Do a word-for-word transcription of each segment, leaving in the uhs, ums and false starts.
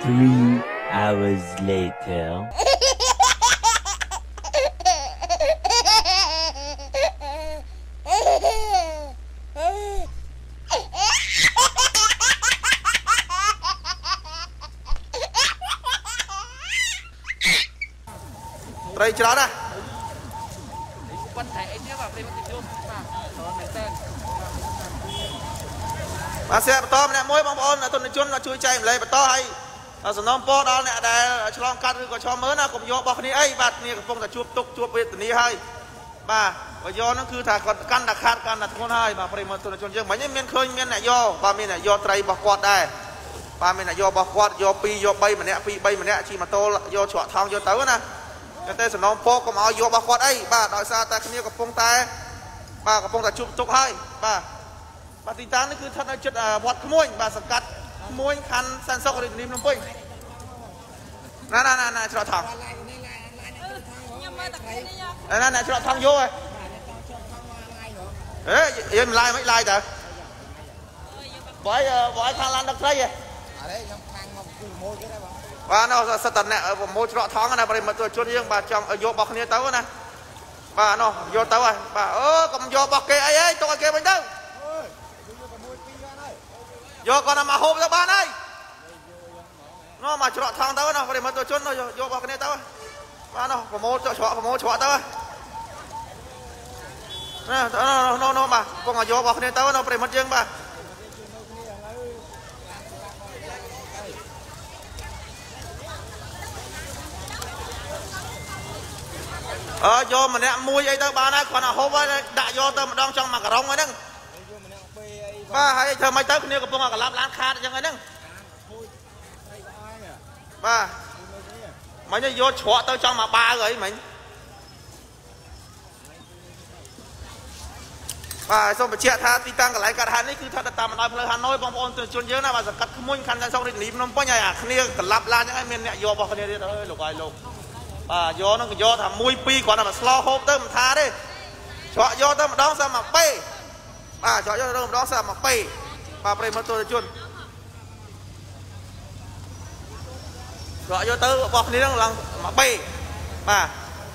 Three hours later. ត្រីច្រើនណាស់ប៉ុន្តែអីនេះបាទប្រិមត្តជនបាទដល់មែនតើបាទសៀបបន្តម្នាក់មួយបងប្អូនអតិថិជនជួយចែកម្លែកបន្តឲ្យសំណូមពរដល់អ្នកដែលឆ្លងកាត់ឬក៏ឆ្លងមើលណាកុំយករបស់គ្នាអីបាទគ្នាកំពុងតែជួបទុកជួបវេទនាហើយបាទបើយកហ្នឹងគឺថាគាត់កាន់តែខាតកាន់តែធ្ងន់ហើយបាទប្រិមត្តជនយើងមិញមានឃើញមានអ្នកយកបាទមានអ្នកយកត្រីរបស់គាត់ដែរបាទមានអ្នកយករបស់គាត់យកពីរយកបីម្នាក់ពីរបីម្នាក់ជិះម៉ូតូយកច្រកថងយកទៅណាតែសំណូមពរកុំឲ្យយករបស់គាត់អីបាទដោយសារតែគ្នាកំពុងតែបាទកំពុងតែជួបទុកហើយបាទបាទទីតាំងនេះគឺស្ថិតនៅជិតវត្តក្មួយបាទសង្កាត់ក្មួយខណ្ឌសែនសុខរាជធានីភ្នំពេញណាណាណាណាច្រកថងណាណាច្រកថងយកហ៎អេយើងឡាយមិនឡាយតើបើបើខាងឡានដឹកត្រីហ៎អរេខ្ញុំខាងមកគឺម៉ូគេដែរបងបាទនោះសិតតអ្នកប្រមូលច្រកថងណាប្រិមត្តជនយើងបាទចង់យករបស់គ្នាទៅណាបាទនោះយកទៅហើយបាទអឺកុំយករបស់គេអីអីទុកឲ្យគេវិញទៅយកគាត់មកហូបទៅបានហើយនោះមកច្រកថងទៅណាប្រិមត្តជននោះយករបស់គ្នាទៅបាទនោះប្រមូលច្រកប្រមូលច្រកទៅណានោះនោះបាទកុំឲ្យយករបស់គ្នាទៅណាប្រិមត្តយើងបាទអើយកម្នាក់មួយអីទៅបានហើយគាត់ហូបហើយដាក់យកទៅម្ដងចង់មកក្រុងហ្នឹងបាទហើយធ្វើមិនទៅគ្នាកំពុងកន្លាប់ឡានខាតអញ្ចឹងហ្នឹងបាទមិញយកច្រកទៅចង់មកបាវអីមិញបាទសូមបញ្ជាក់ថាទីតាំងកន្លែងកាត់ហេតុនេះគឺថាតាមបណ្ដោយផ្លូវហាណូយបងប្អូនទស្សនិកជនយើងណាបាទសង្កាត់ក្មួយខណ្ឌសែនសុខរាជធានីភ្នំពេញហើយអាគ្នាកន្លាប់ឡានអញ្ចឹងហើយមានអ្នកយករបស់គ្នាទៀតអើយលោកហើយលោកបាទយកហ្នឹងក៏យកថាមួយពីរគ្រាន់តែមកស្លោហូបទៅមិនថាទេច្រកយកទៅម្ដងសាមកពេបាទច្រកយកទៅម្ដងសាមកពេបាទប្រិមត្តទស្សនិកជនច្រកយកទៅរបស់គ្នាហ្នឹងឡើងមកពេបាទ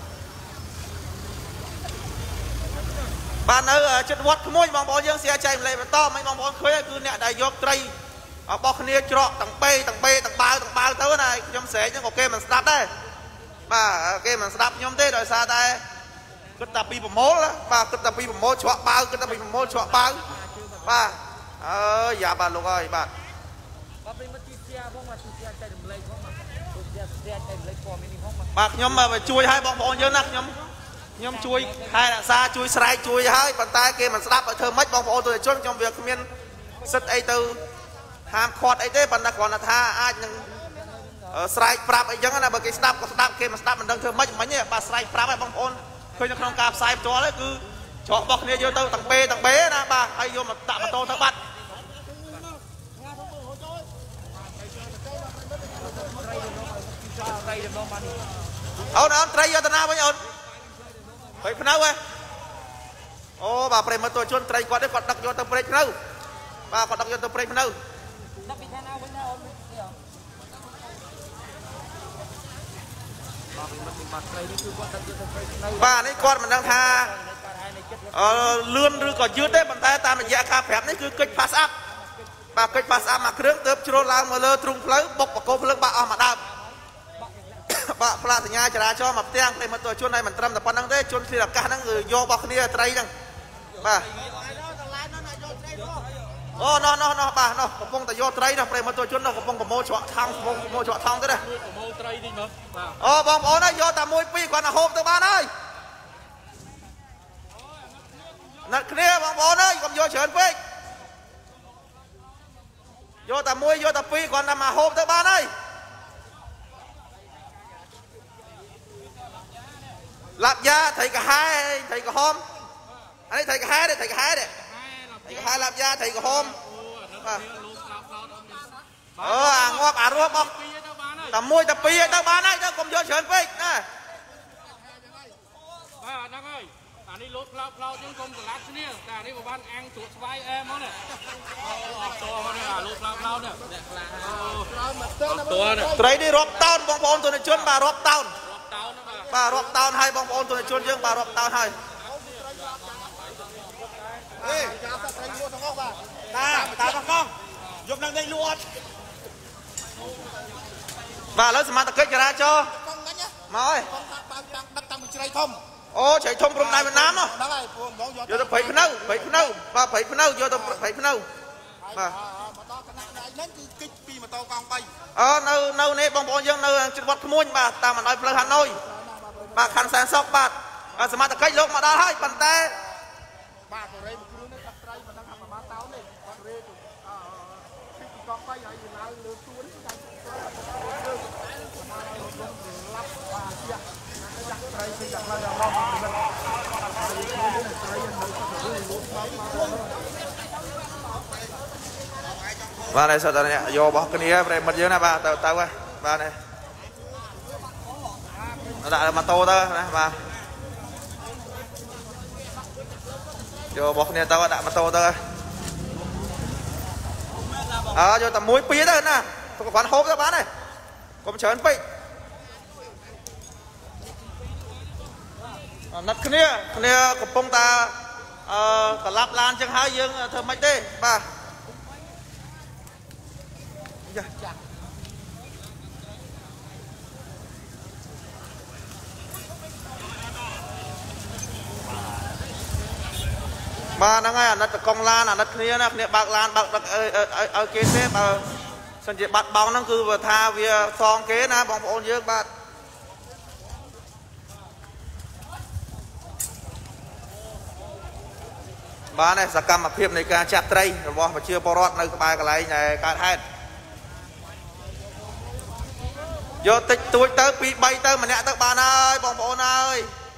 បាទនៅជិតវត្តក្មួយបងប្អូនយើងស្រាចែកម្លែកបន្តមិនបងប្អូនឃើញគឺអ្នកដែលយកត្រីរបស់គ្នាច្រកទាំងពេទាំងពេទាំងបាវទាំងបាវទៅណាខ្ញុំស្រែកហ្នឹងក៏គេមិនស្ដាប់ដែរបាទគេមិនស្ដាប់ខ្ញុំទេដោយសារតែគិតតែពីប្រមូលបាទគិតតែពីប្រមូលច្រកបាវគិតតែពីប្រមូលច្រកបាវបាទអើយយ៉ាបាទលោកអើយបាទបាទប្រិមត្តទីស្រាផងបាទទីស្រាចែកម្លែកផងបាទទីស្រាស្រាចែកម្លែកព័ត៌មាននេះផងបាទខ្ញុំជួយឲ្យបងប្អូនយើងណាខ្ញុំខ្ញុំជួយខែរក្សាជួយស្រែកជួយឲ្យប៉ុន្តែគេមិនស្ដាប់ឲ្យធ្វើម៉េចបងប្អូនទស្សនិកជនខ្ញុំវាគ្មានសិទ្ធអីទៅហាមឃាត់អីទេប៉ុន្តែគ្រាន់តែថាអាចនឹងស្រែកប្រាប់អីចឹងណាបើគេស្ដាប់ក៏ស្ដាប់គេមិនស្ដាប់មិនដឹងធ្វើម៉េចមិញទេបាទស្រែកប្រាប់ឲ្យបងប្អូនឃើញនៅក្នុងការផ្សាយផ្ទាល់គឺច្រករបស់គ្នាយកទៅទាំងពេទាំងបេណាបាទហើយយកមកដាក់ម៉ូតូទៅបាត់អូនអូនត្រីយកទៅណាវិញអូនព្រៃភ្នៅហ៎អូបាទប្រិមត្តទស្សនិកជនត្រីគាត់ទេគាត់ដឹកយកទៅព្រៃភ្នៅបាទគាត់ដឹកយកទៅព្រៃភ្នៅដឹកពីខាងណាវិញណាអូនបាទនេះគាត់មិនដឹងថាអឺលឿនឬក៏យឺតទេប៉ុន្តែតាមរយៈការប្រាប់នេះគឺកិច្ច pass up បាទកិច្ច pass up មួយគ្រឿងទៅជ្រុលឡើងមកលើទ្រូងផ្លូវបុកបកគោភ្លើងបាក់អស់មួយដើមបាទផ្លាកសញ្ញាចរាចរណ៍មកផ្ទាំងប្រិមត្តទស្សនិកជនឲ្យមិនត្រឹមតែប៉ុណ្្នឹងទេជនស្លៀកអាកាសហ្នឹងគឺយករបស់គ្នាត្រីហ្នឹងបាទអូណោះណោះណោះបាទណោះកំពុងតែយកត្រីណោះប្រិមត្តទស្សនិកជនណោះកំពុងប្រមូលច្រកថងកំពុងប្រមូលច្រកថងទៅណាប្រមូលត្រីនេះមើលបាទអូបងប្អូនយកតែមួយពីរគាត់ទៅហូបទៅបានហើយណាត់គ្នាបងប្អូនអើយកុំយកច្រើនពេកយកតែមួយយកតែពីរគាត់ទៅមកហូបទៅបានហើយឡាប់យ៉ាត្រីកាហែត្រីក្រហមអានេះត្រីកាហែទេត្រីកាហែទេត្រីកាហែឡាប់យ៉ាត្រីក្រហមបាទអឺអាងាប់អារស់បងតែមួយតែពីរទៅបានហើយទៅកុំយកច្រើនពេកណាបាទហ្នឹងហើយអានេះលោតផ្លោតផ្លោតយើងកុំកន្លាត់គ្នាតែអានេះប្រហែលអាំងជ្រក់ស្វាយអែមហ្មងណាអត់តមកនេះអាលោតត្រីនេះរាប់តោនបងប្អូនទស្សនិកជនបាទរាប់តោនបាទរាប់តោនហើយបងប្អូនទស្សនិកជនយើងបាទរាប់តោនហើយអេយ៉ាសាត្រីលក់ទាំងអស់បាទតាតាបងកងយកនឹងដេញលក់អត់បាទឥឡូវសមត្ថកិច្ចចរាចរណ៍មកហើយដឹកតាំងពីជ្រៃធំអូជ្រៃធំព្រំដែនវៀតណាមហ្នឹងហើយពួកបងយកទៅព្រៃភ្នៅព្រៃភ្នៅបាទព្រៃភ្នៅយកទៅព្រៃភ្នៅបាទមកដល់គណៈដៃហ្នឹងគឺគិចពីម៉ូតូកង់បីអឺនៅនៅនេះបងប្អូនយើងនៅជិតវត្តក្មួយបាទតាមបណ្ដោយផ្លូវហាណូយបាទខណ្ឌសែនសុខបាទសមត្ថកិច្ចលោកមកដល់ហើយប៉ុន្តែបាទបរិយាគ្រូនេះកាត់ត្រីមិនដឹងថាប្រហែលតោននេះបរិយាអឺពីកង់បីហើយនៅលើសួនចាំបាទនេះសិតតែយករបស់គ្នាប្រិមិត្តយើងណាបាទទៅទៅបាទនេះដាក់ម៉ូតូទៅណាបាទយករបស់គ្នាទៅដាក់ម៉ូតូទៅអើយកតែមួយពីរទៅណាគាត់ហូបទៅបានហើយកុំច្រើនពេកណាត់គ្នាគ្នាកំពុងតែអឺក្លាប់ឡានចឹងហើយយើងធ្វើម៉េចទេបាទចាបាទហ្នឹងហើយអាណិតកង់ឡានអាណិតគ្នាណាគ្នាបើកឡានបើកដឹកឲ្យគេទេបើសិនជាបាត់បង់ហ្នឹងគឺថាវាសងគេណាបងប្អូនយើងបាទបាទនេះសកម្មភាពនៃការចាប់ត្រីរបស់ប្រជាពលរដ្ឋនៅក្បែរកន្លែងដែលកើតហេតុយកតិចតួចទៅពីរបីទៅម្នាក់ទៅបានហើយបងប្អូនអើយ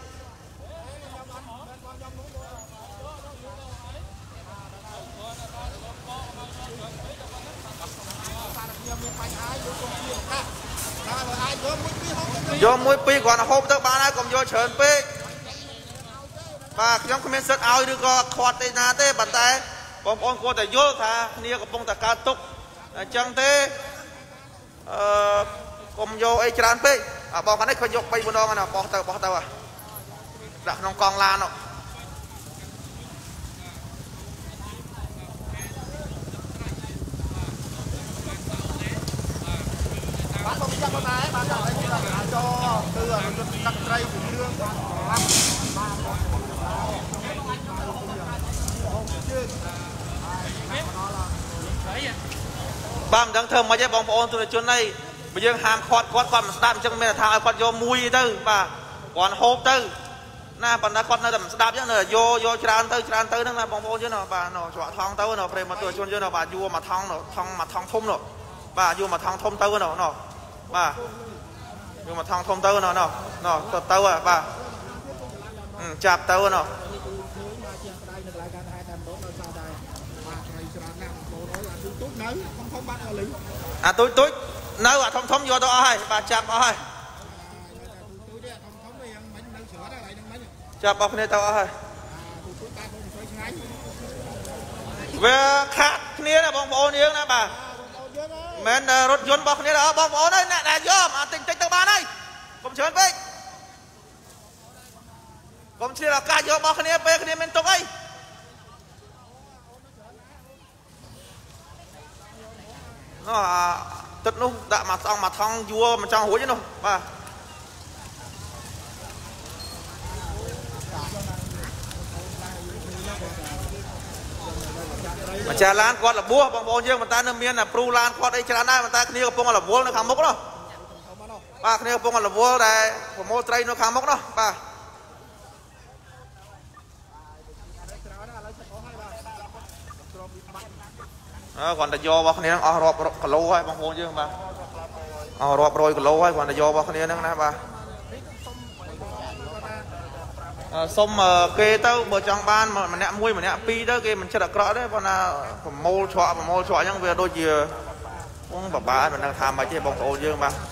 យកមួយពីរគ្រាន់តែហូបទៅបានហើយកុំយកច្រើនពេកបាទខ្ញុំគ្មានសិទ្ធិឲ្យឬក៏ខាត់ទេណាទេប៉ុន្តែបងប្អូនគួរតែយល់ថាគ្នាកំពុងតែកើតទុកអញ្ចឹងទេអឺកុំយកអីច្រើនពេកបងខាងនេះឃើញយកបីម្ដងណាបោះទៅបោះទៅដាក់ក្នុងកង់ឡាននោះបាទខ្ញុំចាំបងណាបាទដល់ឲ្យចូលទៅទឹកត្រីពីគ្រឿងបាទបាទមិនដឹងធ្វើមិនទេបងប្អូនទស្សនិកជនអីបើយើងហាមខាត់គាត់គាត់មិនស្ដាប់អញ្ចឹងមានថាឲ្យគាត់យកមួយទៅបាទគាត់ហូបទៅណាប៉ុន្តែគាត់នៅតែមិនស្ដាប់អញ្ចឹងនៅយកយកច្រើនទៅច្រើនទៅហ្នឹងណាបងប្អូនយើងណាបាទណោច្រកថងទៅណោប្រិមត្តទស្សនិកជនយើងណោបាទយួរមកថងណោថងមកថងធំណោបាទយួរមកថងធំទៅណោណោបាទយួរមកថងធំទៅណោណោណោទៅទៅបាទចាប់ទៅណោអាទូចទូចនៅអាធំធំយកទៅអស់ហើយបាទចាប់អស់ហើយចាប់អស់គ្នាទៅអស់ហើយវាខាត់គ្នាណាបងប្អូនយើងណាបាទមិនមែនរថយន្តរបស់គ្នាដល់បងប្អូនហើយអ្នកដែលយកអាតិចតិចទៅបានហើយកុំច្រើនពេកកុំឆ្លៀតឱកាសយករបស់គ្នាពេលគ្នាមានទុកអីនោះអាទឹកនោះដាក់មកស្អងមកថងយួរមកចង់រួចនោះបាទម្ចាស់ឡានគាត់របួសបងប្អូនយើងប៉ុន្តែនៅមានព្រូឡានគាត់អីច្រើនដែរប៉ុន្តែគ្នាកំពុងរវល់នៅខាងមុខនោះបាទគ្នាកំពុងរវល់ដែលប្រមូលត្រីនៅខាងមុខនោះបាទអើគាត់តែយករបស់គ្នាហ្នឹងអស់រាប់គីឡូហើយបងប្អូនយើងបាទអស់រាប់រយគីឡូហើយគាត់តែយករបស់គ្នាហ្នឹងណាបាទសុំគេទៅបើចង់បានម្នាក់មួយម្នាក់ពីរទៅគេមិនចិត្តអាក្រក់ទេប៉ុន្តែប្រមូលច្រកប្រមូលច្រកអញ្ចឹងវាដូចជាបងបបាមិនដឹងថាម៉េចទេបងប្អូនយើងបាទ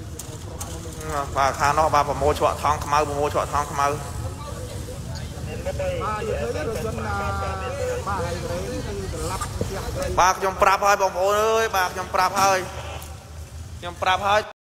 បាទខាងនោះបាទប្រមូលច្រកថងខ្មៅប្រមូលច្រកថងខ្មៅ bà nhom prap hơi bóng ơi bà nhom prap hơi nhom prap hơi